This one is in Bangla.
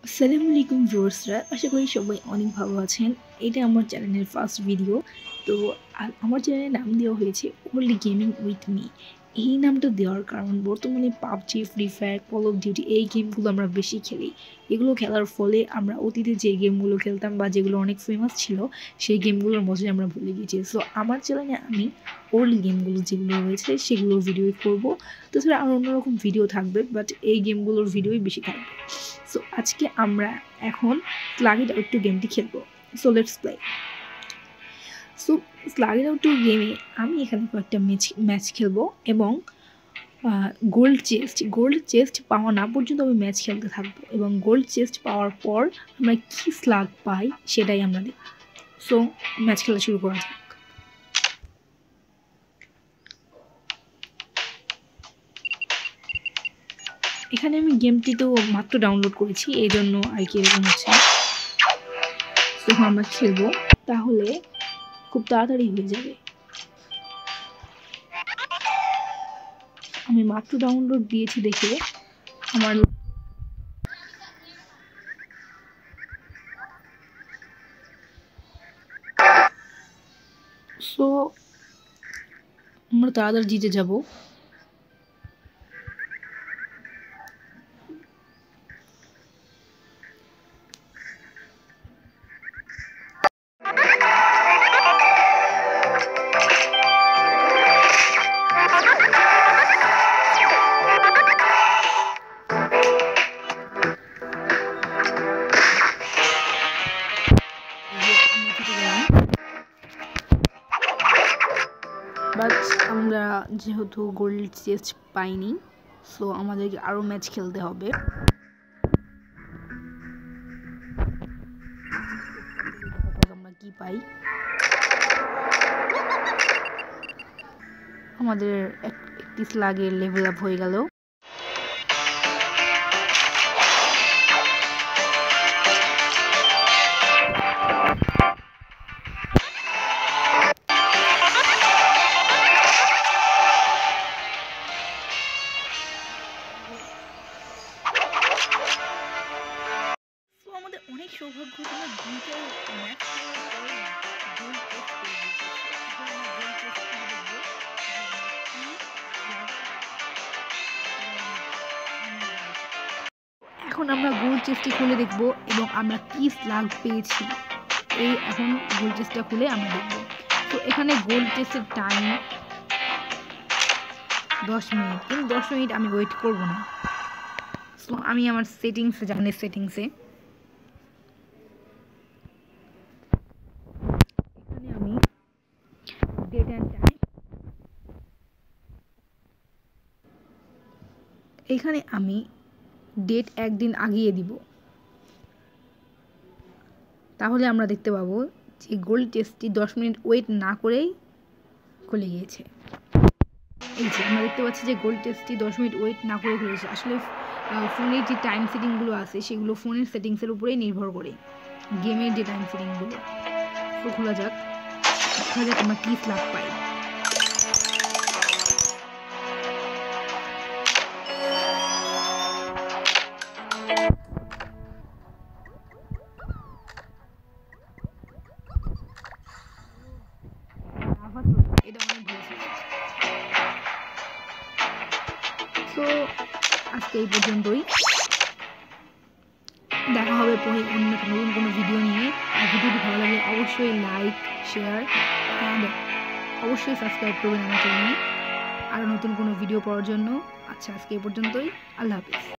আসসালামু আলাইকুম ভিউয়ার্সরা, আশা করি সবাই অনেক ভালো আছেন। এটা আমার চ্যানেলের ফার্স্ট ভিডিও। তো আমার চ্যানেলের নাম দেওয়া হয়েছে ওনলি গেমিং উইথ মি। এই নামটা দেওয়ার কারণ বর্তমানে PUBG, free fire, call of duty এই গেমগুলো আমরা বেশি খেলি। এগুলো খেলার ফলে আমরা অতীতে যে গেমগুলো খেলতাম বা যেগুলো অনেক ফেমাস ছিল সেই গেমগুলোর মজাই আমরা ভুলে গেছি। সো আমার চ্যানেলে আমি ওল্ড গেমগুলো যেগুলো রয়েছে সেগুলোর ভিডিও করবো। তাছাড়া আর অন্যরকম ভিডিও থাকবে, বাট এই গেমগুলোর ভিডিওই বেশি থাকবে। সো আজকে আমরা এখন স্লাগ ইট আউট টু গেমটি খেলবো। So let's play. So slug it out two গেমে আমি এখানে কয়েকটা ম্যাচ খেলবো এবং গোল্ড চেস্ট পাওয়া না পর্যন্ত আমি ম্যাচ খেলতে থাকবো এবং গোল্ড চেস্ট পাওয়ার পর আমরা কী স্লাগ পাই সেটাই আমরা দেখব। সো ম্যাচ খেলা শুরু করা যাক। এখানে আমি গেমটি তো মাত্র ডাউনলোড করেছি, এই জন্য আর কি এরকম হচ্ছে। তো আমরা খেলবো, তাহলে খুব তাড়াতাড়ি হয়ে যাবে। আমি মাত্র ডাউনলোড দিয়েছি দেখে আমার সো আমরা তাড়াতাড়ি জিতে যাব। বাট আমরা যেহেতু গোল্ড চেস্ট পাইনি, সো আমাদেরকে আরও ম্যাচ খেলতে হবে। আমরা কি পাই, আমাদের একটি স্লাগের লেভেল আপ হয়ে গেল। আমাদের অনেক সৌভাগ্য, তোমরা দুইটা ম্যাচ খেলার পর গোল টেস্ট পেয়ে গেছে। এখন আমরা গোল চেস্টটি খুলে দেখব এবং আমরা কি স্লাগ পেয়েছি। এখন গোল চেস্টটা খুলে আমরা দেখব। তো এখানে গোল চেস্টের টাইম 10 মিনিট, কিন্তু 10 মিনিট আমি ওয়েট করব না। সো আমি আমার সেটিংসে যাই, সেটিংসে এখানে আমি ডেট অ্যান্ড টাইম, এখানে আমি ডেট একদিন আগিয়ে দিব। তাহলে আমরা দেখতে পাবো যে গোল্ড টেস্টটি 10 মিনিট ওয়েট না করেই খুলে গিয়েছে। এই যে আমরা দেখতে পাচ্ছি যে গোল্ড টেস্টটি 10 মিনিট ওয়েট না করে খুলেছে। আসলে ফোনের যে টাইম সেটিংগুলো আছে সেগুলো ফোনের সেটিংসের উপরেই নির্ভর করে, গেমের যে টাইম সেটিংগুলো। তো খোলা যাক, দেখা যাক আমরা কি স্লাগ পাই। এটা অনেক ভালো। তো আজকে এই পর্যন্তই, দেখা হবে পরে অন্য নতুন কোনো ভিডিও নিয়ে। আর ভিডিওটি ভালো লাগলে অবশ্যই লাইক, শেয়ার অ্যান্ড অবশ্যই সাবস্ক্রাইব করবেন আমার চ্যানেলে আরও নতুন কোনো ভিডিও পাওয়ার জন্য। আচ্ছা, আজকে এই পর্যন্তই। আল্লাহ হাফিজ।